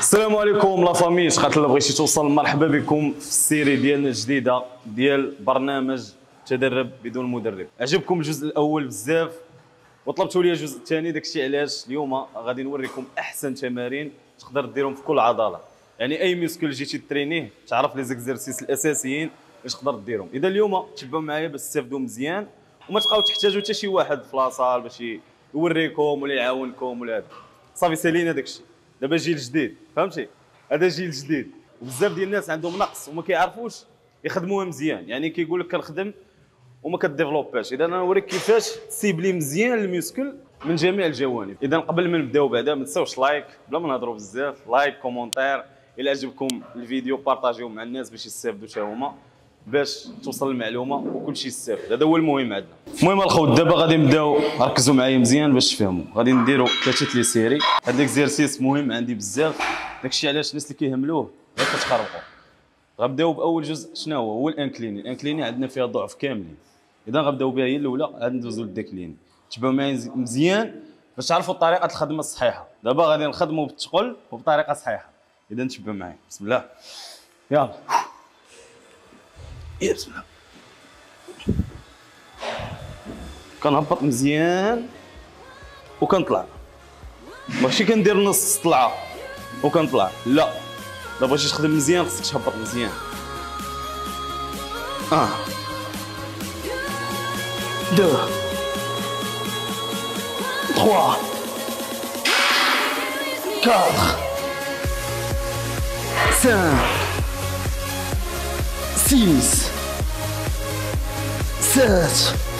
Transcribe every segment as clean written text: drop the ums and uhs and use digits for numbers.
السلام عليكم لا فامي، شحال الله بغيتي توصل. مرحبا بكم في السيري ديالنا الجديده ديال برنامج تدرب بدون مدرب. عجبكم الجزء الاول بزاف وطلبتوا لي الجزء الثاني، داكشي علاش اليوم غادي نوريكم احسن تمارين تقدر ديرهم في كل عضله. يعني اي ميسكل جيتي ترينيه تعرف لي زيكزرسيس الاساسيين باش تقدر ديرهم. اذا اليوم تبعوا معايا باش تستافدوا مزيان وما تبقاو تحتاجوا حتى شي واحد في لاصال باش يوريكم ولا يعاونكم ولا هذا. صافي سالينا داكشي. دابا جيل جديد، فهمتي؟ هذا جيل جديد وبزاف ديال الناس عندهم نقص وما كيعرفوش يخدموها مزيان. يعني كيقول لك كنخدم وما كديفلوباش. اذا انا نوريك كيفاش تسيبلي مزيان الميسكل من جميع الجوانب. اذا قبل ما نبداو بعدا ما تنساوش لايك بلا ما نهضروا بزاف، لايك كومونتير. الا عجبكم الفيديو بارطاجيوه مع الناس باش يستافدوا حتى هما، باش توصل المعلومه وكلشي يستافد. هذا هو المهم عندنا. المهم الخوت دابا غادي نبداو، ركزوا معايا مزيان باش تفهموا. غادي نديروا 3 لي سيري. هذا الاكزرسيس مهم عندي بزاف، داكشي علاش الناس اللي كيهملوه غير كتخربقوا. غنبداو باول جزء. شنو هو الانكليني. الانكليني عندنا فيها ضعف كاملين. اذا غنبداو بها هي الاولى، غادي ندوزو للديكليني. تبعوا معايا مزيان باش تعرفوا طريقه الخدمه الصحيحه. دابا غادي نخدموا بالثقل وبطريقه صحيحه. اذا تبعوا معايا. بسم الله، يلا بسم الله. كنهبط مزيان وكنطلع، ماشي كندير نص طلعه وكنطلع، لا. الا بغيتي تخدم مزيان خصك تهبط مزيان. 1 2 3 4 5 6 7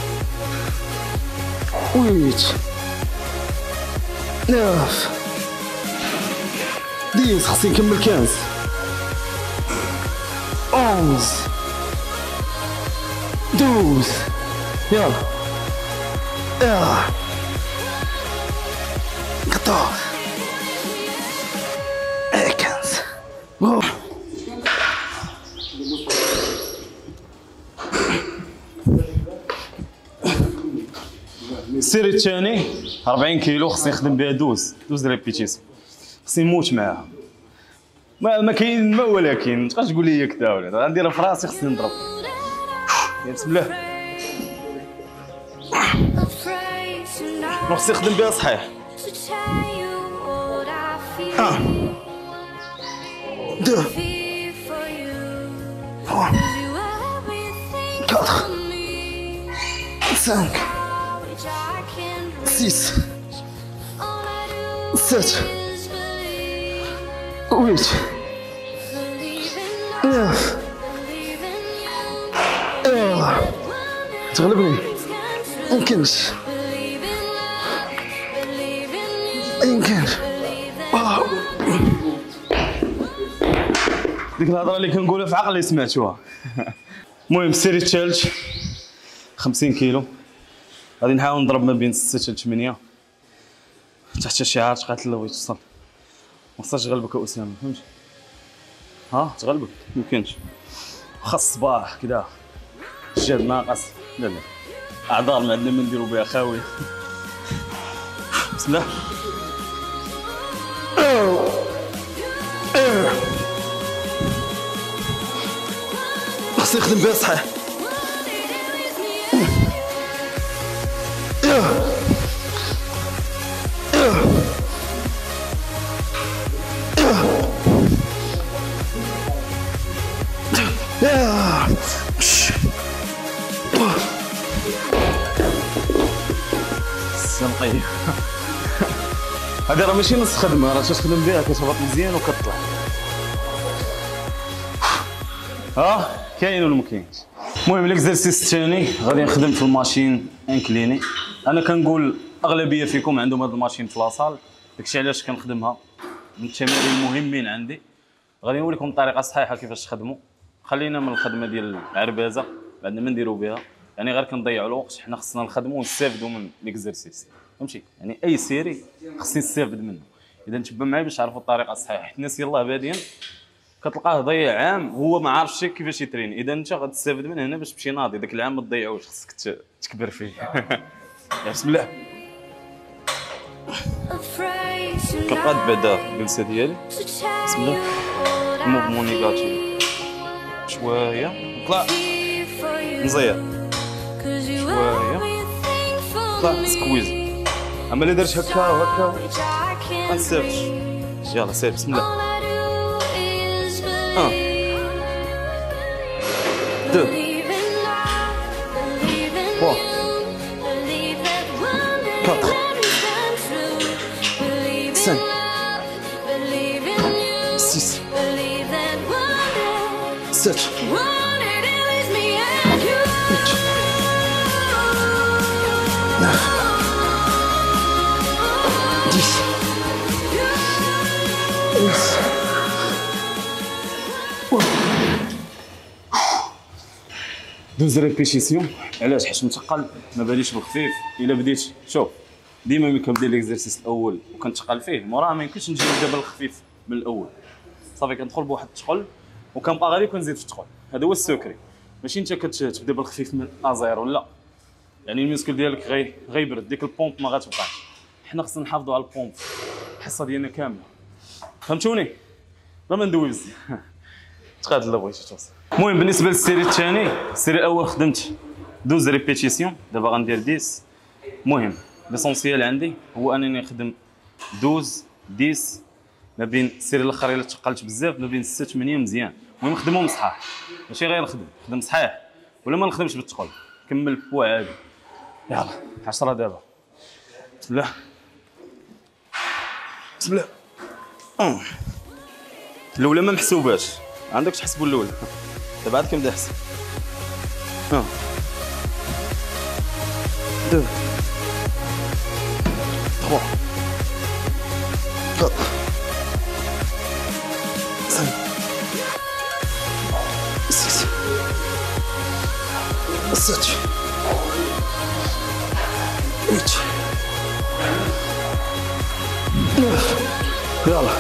8 9 10. خصني نكمل 15 11 12. يلا 14 15. السيري الثاني 40 كيلو خصني نخدم بها 12 ريبيتيسيون. خصني نموت معاها. ما كاين ما ولكن تبقاش تقول لي كذا ولا غنديرها في راسي. خصني نضرب. بسم الله. خصني نخدم بها صحيح. 1 2 3 4 5 6 7 8 9. تغلبني ميمكنش. ديك الهضره اللي كنقولها في عقلي سمعتوها. المهم السيري الثالث 50 كيلو. غادي نحاول نضرب ما بين 6 ل 8 تحت الشعار تقاتل الله بغيت توصل. ما خصهاش تغلبك اسامه، فهمتي؟ تغلبك ميمكنش. واخا الصباح كذا الجهد ناقص، لا اعذار ما عندنا ما نديرو بها خاويه. بسم الله. خصني نخدم بها صحيح. السنقيه هذه راه ماشي نص خدمه، راه تخدم بها كتهبط مزيان وكتطلع. كاين ولا ما كاينش؟ المهم الاكزرسيس الثاني غادي نخدم في الماشين انكليني. انا كنقول اغلبيه فيكم عندهم هذا الماشين في لاصال، داكشي علاش كنخدمها. من التمارين المهمين عندي. غادي نوريكم الطريقه الصحيحه كيفاش تخدموا. خلينا من الخدمه ديال العربازه بعدنا ما نديروا بها، يعني غير كنضيعوا الوقت. حنا خصنا نخدموا ونستافدوا من الاكزرسيس، فهمتي؟ يعني اي سيري خصني نستافد منه. اذا تبع معايا باش تعرفوا الطريقه الصحيحه، حيت الناس يلاه بادين كتلقاه ضيع عام هو ما عارفش كيفاش يترين. اذا انت غتستافد من هنا باش تمشي ناضي. داك العام ما تضيعوش، خصك تكبر فيه. بسم الله. كنقاد بعدا الجلسه ديالي. بسم الله. الموفمون نيجاتيف شويه طلع مزيان شويه طلع سكويز. اما اللي درت هكا وهكا ما نسافش. يلا سير بسم الله. دو trois, 4, 5, 6, 7, 12 ريبيتيسيون. علاش؟ حيت متقل ما باليش بالخفيف. الا بديت شوف ديما ملي كنبدا ليكزرسيس الاول وكنتقل فيه موراه ما يمكنش نجي نبدا بالخفيف من الاول. صافي كندخل بواحد الثقل وكنبقى غير كنزيد في الثقل. هذا هو السكري. ماشي انت كتبدا بالخفيف من ازيرو لا، يعني الميسكل ديالك غيبرد ديك البومب ما غاتبقاش. حنا خصنا نحافظوا على البومب الحصه ديالنا كامله. فهمتوني؟ ما ندوي بزاف. تقاد لا بغيتي توصل. المهم بالنسبه للسيري الثاني، السيري الاول خدمت 12 ريبيتيسيون، دابا غندير 10. المهم ليسونسيال عندي هو انني نخدم 12 10 ما بين السيري الاخر الا تقلت بزاف ما بين 6 8 مزيان. المهم نخدمهم صحاح ماشي غير نخدم صحيح ولا ما نخدمش بالثقل. كمل بوا عادي. يلا 10 دابا. بسم الله بسم الله. الاولى ما محسوباش، عندك تحسبوا الاولى. دابا عاد كنبدا نحسب. 2 3 4 5 6 7 8 يلا.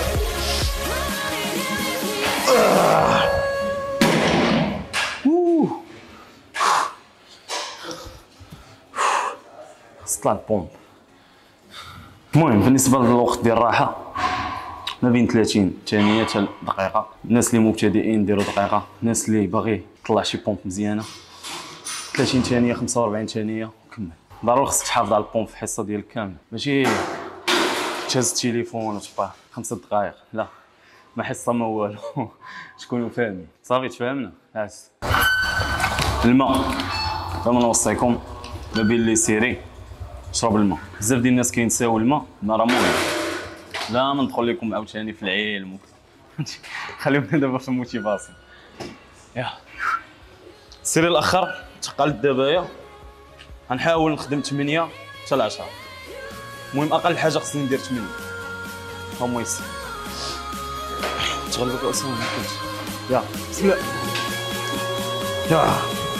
طلع البومب. المهم بالنسبه للوقت ديال الراحه ما بين 30 ثانيه حتى دقيقه. الناس اللي مبتدئين ديروا دقيقه، الناس اللي باغي يطلع شي بومب مزيانه 30 ثانيه 45 ثانيه كمل. ضروري خصك تحافظ على البومب في الحصه ديالك كامله، ماشي تهز التليفون وتبقى 5 دقائق لا، ما حصه ما والو. تكونوا فاهمين صافي تفاهمنا. الماء كما نوصيكم ما بين لي سيري شرب الماء. بزاف ديال الناس كينساو الماء راه مهم. لا ما ندخل لكم عاوتاني في العلم خليونا دابا في الموتيفاسيون. يلا السيري الاخر تقلت دابايا غنحاول نخدم 8 حتى 10. المهم اقل حاجه خصني ندير 8 هما يسر. تغلبك اسامه ما كنتش. يلا بسم الله. يلا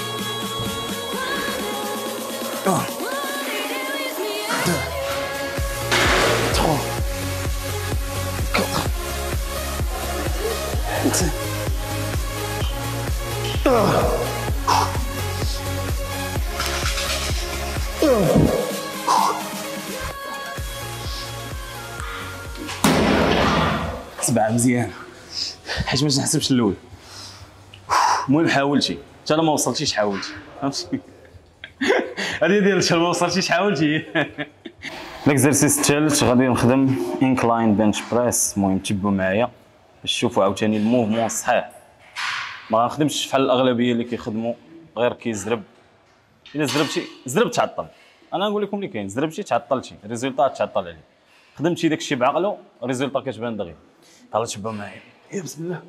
7 مزيان حيت باش نحسبش الاول. المهم حاولتي حتى ما وصلتيش حاولتي فهمتي. هذه ديال حتى ما وصلتيش حاولتي. الاكزرسيس الثالث غادي نخدم انكلاين بنش بريس. المهم تبعوا معايا باش تشوفوا عاوتاني الموفمون الصحيح. ما غنخدمش بحال الاغلبيه اللي كيخدموا غير كيزرب. الا زربت تعطل. انا نقول لكم اللي كاين، زربتي تعطلتي الريزولتا تعطل عليك. خدمتي داكشي بعقله الريزولتا كتبان دغيا. يلاه تبعوا معايا. يا بسم الله.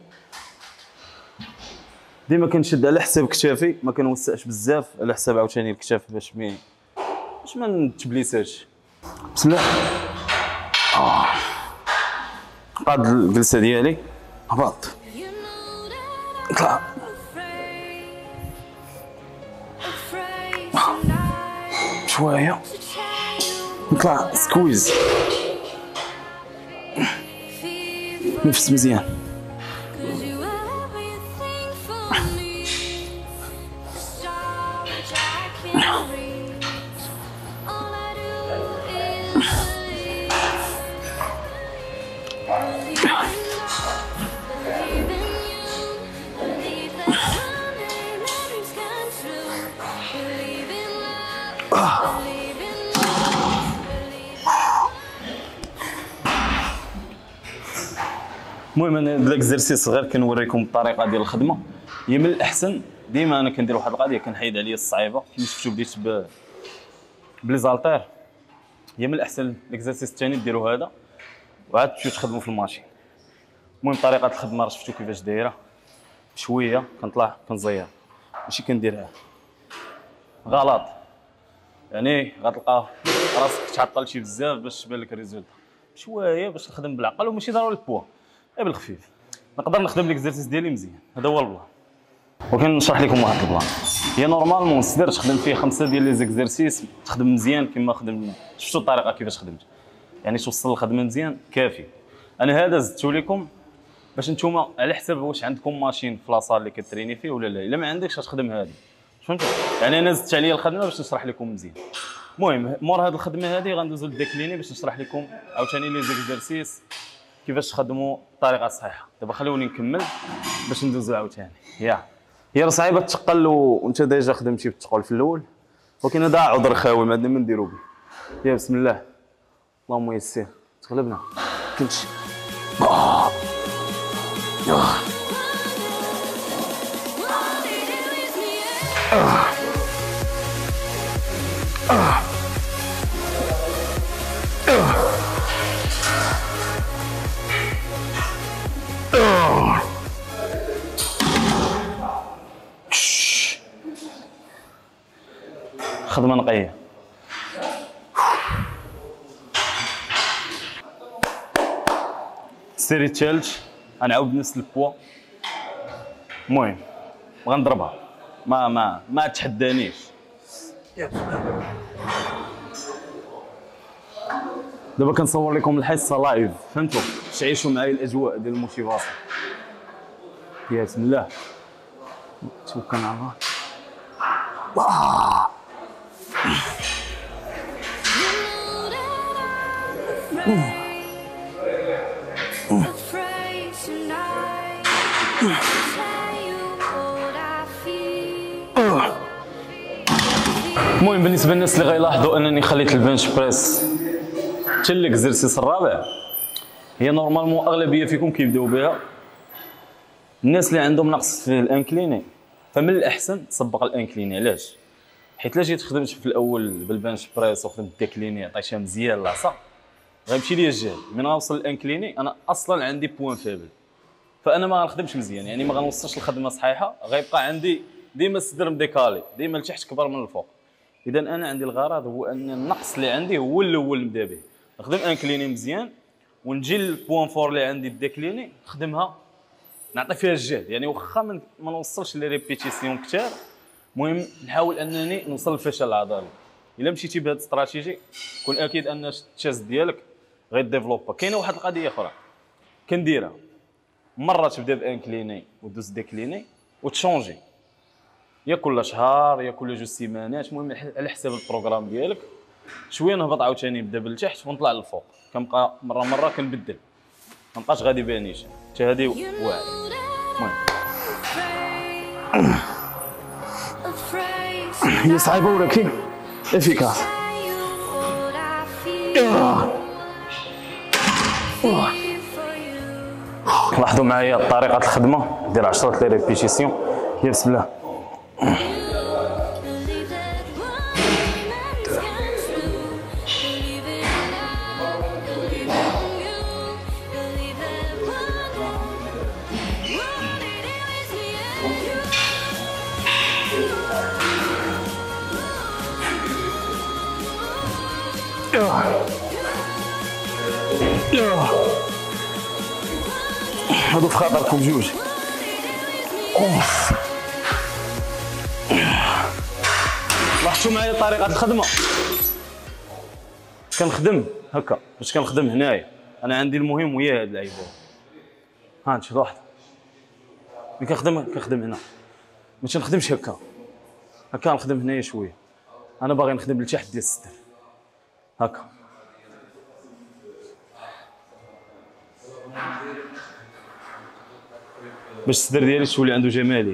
ديما كنشد على حساب كتافي ما كنوسعش بزاف على حساب عاوتاني الكتاف باش ما نتبليساش. بسم الله. قاد الجلسه ديالي هبط طلع شويه نطلع سكويز نفس مزيان. المهم انا هاد الاكزرسيس غير كنوريكم الطريقه ديال الخدمه. هي من الاحسن ديما انا كندير واحد القضيه كنحيد عليا الصعيبه كيما شفتوا بديت بلي زالتير. هي من الاحسن الاكزرسيس الثاني ديروا هذا وعاد تمشيو تخدموا في الماشين. المهم طريقه الخدمه راه شفتوا كيفاش دايره، شويه كنطلع كنزير ماشي كنديرها غلط، يعني غتلقى راسك تعطل شي بزاف باش تبان لك الريزولت. شويه باش نخدم بالعقل وماشي ضروري البوا، غير بالخفيف نقدر نخدم الاكزرسيس ديالي مزيان. هذا هو البلان. وكنشرح لكم واحد البلان. هي نورمالمون تقدر تخدم فيه 5 ديال لي زيكزرسيس تخدم مزيان كما خدم. شفتوا الطريقه كيفاش خدمت، يعني توصل الخدمه مزيان كافي. انا هذا زدتو لكم باش نتوما على حسب واش عندكم ماشين في لاصال اللي كتريني فيه ولا لا. الا ما عندكش غتخدم هذه، فهمتوا؟ يعني انا زدت عليا الخدمه باش نشرح لكم مزيان. المهم مور هذه الخدمه هذه غندوزو للديكليني باش نشرح لكم عاوتاني لي زيكزرسيس كيفاش تخدموا الطريقه الصحيحه. دابا خلوني نكمل باش ندوزو عاوتاني. هي راه صعيبه تقل وانت ديجا خدمتي بالثقل في الاول، ولكن هذا عذر خاوي ما عندنا ما نديرو به. بسم الله اللهم يسر. تغلبنا كنتش خدمه نقيه. سيري تشالنج غنعاود نفس البوا. المهم غنضربها ما تحدانيش. دابا كنصور لكم الحصه لايف، فهمتوا؟ تعيشوا معايا الاجواء ديال الموتيفاسيون. بسم الله توكل على الله. المهم بالنسبه للناس اللي غيلاحظوا انني خليت البنش بريس حتى الاكزرسيس الرابع، هي نورمالمون اغلبيه فيكم كيبداو بها. الناس اللي عندهم نقص في الانكليني فمن الاحسن تسبق الانكليني. علاش؟ حيت لا جيت خدمت في الاول بالبنش بريس وخدمت الديكليني عطيتها مزيان العصا غيمشي ليا الجهد. من غنوصل للانكليني انا اصلا عندي بوان فابل، فانا ما غنخدمش مزيان، يعني ما غنوصلش الخدمه صحيحه. غيبقى عندي ديما الصدر مديكالي، ديما لتحت كبر من الفوق. اذا انا عندي الغرض هو ان النقص اللي عندي هو الاول نبدا به، نخدم انكليني مزيان ونجي للبوان فور اللي عندي الديكليني نخدمها نعطي فيها الجهد. يعني واخا ما نوصلش لي ريبيتيسيون كثار، المهم نحاول انني نوصل للفشل العضلي. الا مشيتي بهذه الاستراتيجي كون اكيد ان التشيست ديالك غيديفلوبا. كاينه واحد القضيه اخرى كنديرها، مره تبدا بانكليني ودوز ديكليني وتشونجي، يا كل شهر يا كل جوج سيمانات، المهم على حساب البروغرام ديالك. شويه نهبط عاوتاني نبدا بالتحت ونطلع للفوق، كنبقى مره كنبدل، ما نبقاش غادي بانيش. حتى هذه واعره. المهم هي صعيبه ولكن افيكاس. لاحظوا معايا طريقه الخدمه، دير 10 ريبيتيسيون. بسم الله. هادو في خاطركم جوج. لاحظتوا معايا طريقة الخدمة، كنخدم هكا باش كنخدم هنايا. انا عندي المهم ويا هاد اللعيبه. ها انت واحد ملي كنخدم هنا، ما تنخدمش هكا نخدم هنايا شويه. انا باغي نخدم لتحت ديال الصدر هكا. باش الصدر ديالي تولي عنده جماليه.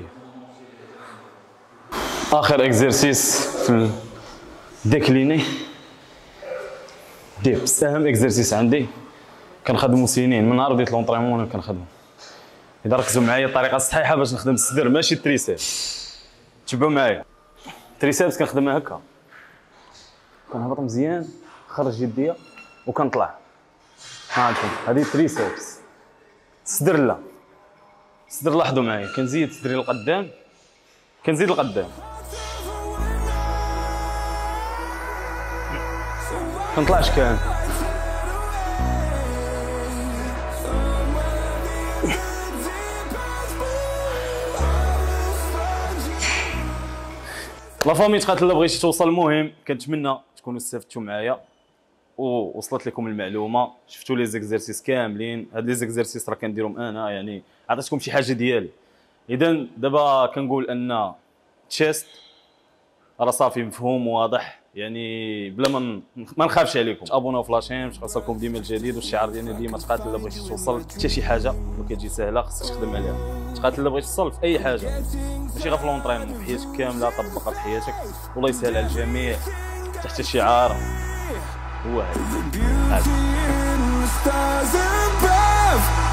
اخر اكزرسيس في الديكليني ديبس، اهم اكزرسيس عندي كنخدموا سنين من نهار بديت لونطريمون وانا كنخدم. اذا ركزوا معايا الطريقه الصحيحه باش نخدم الصدر ماشي التريسيبس. تبعوا معايا التريسيبس كنخدمها هكا، كنهبط مزيان خرج يديا وكنطلع. ها انتم هذه التريسيبس. الصدر لا، الصدر لاحظوا معايا كنزيد صدري للقدام، كنزيد لقدام، كنطلعش كان. لا فامي تقاتل، بغيتي توصل المهم كنتمنى تكونوا استفدتوا معايا ووصلت لكم المعلومه، شفتوا لي زيكزيرسيس كاملين. هاد لي زيكزيرسيس راه كنديرهم انا، يعني عطيتكم شي حاجه ديالي. اذا دابا كنقول ان تشيست راه صافي مفهوم واضح، يعني بلا ما نخافش عليكم. ابوناو في لاشين باش توصلكم ديما الجديد، والشعار ديالنا ديما تقاتل الا بغيتي توصل حتى شي حاجه ما كتجي سهله، خصك تخدم عليها. تقاتل الا بغيتي توصل في اي حاجه، ماشي غير في لونطرينمون، في حياتك كامله طبقها في حياتك. والله يسهل على الجميع. تحت الشعار هو هذا.